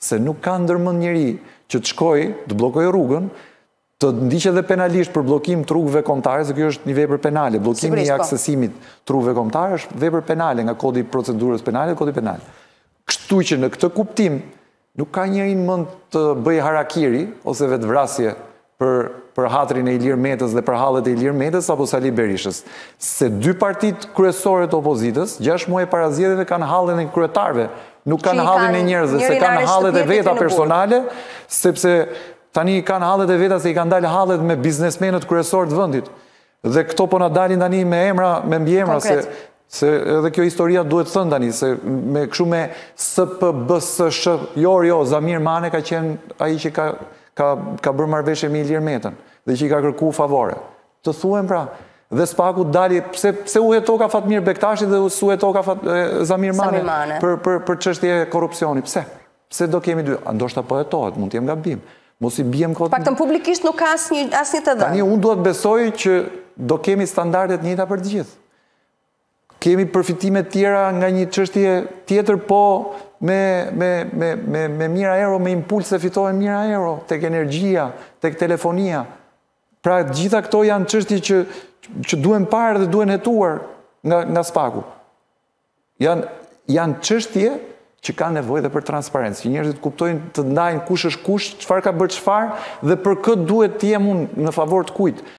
se nuk ka ndërmend njeri që të shkojë, të bllokojë rrugën, të ndiqet edhe penalisht për bllokim të rrugëve kombëtare, se kjo është një vepër penale. Bllokimi i aksesimit të rrugëve kombëtare është vepër penale nga kodi i procedurës penale, kodi penal. Kështu që në këtë kuptim nuk ka njeri në mend të bëjë harakiri ose vetvrasje për hatrin e Ilir Metës dhe për hallet e Ilir Metës apo Sali Berishës. Se dy partit kryesore të opozitës, 6 muaj para zgjedhjeve kanë hallen e kryetarëve, nuk kanë hallen e njerëzve, se kanë hallet e veta personale, sepse tani kanë hallet e veta se i kanë dalë hallet me biznesmenët kryesorë të vendit. Dhe këto po na dalin tani me emra, me mbiemra, se edhe kjo historia duhet thënë tani, se me kështu me SPBSSH, jo, Zamir Mane ka qenë ai që ka bërë marrëveshje me Ilir Metën dhe që i ka kërku favore. Të thuhem pra, dhe s'paku dali, pse u hetoka Fatmir Bektashi dhe u hetoka Zamir Mane për çështje korrupsioni. Pse? Pse do kemi dy? Ndoshta po hetohet, mund të jem gabim. Mos i biem kot. Paktën publikisht nuk ka asnjë të dhënë. Tani unë duhet besoj që do kemi standardet njëjta për të gjithë. Kemi përfitime tjera nga një çështje tjetër, po me Mira Euro, me impulse fitohen Mira Euro, tek energjia, tek telefonia. Pra gjitha këto janë çështje që duhen parë dhe duhen hetuar nga SPAK-u. Janë çështje që ka nevojë dhe për transparencë, që njerëzit kuptojnë të ndajnë kush është kush, çfarë ka bërë çfarë dhe për këtë duhet të jem unë në favor të kujt.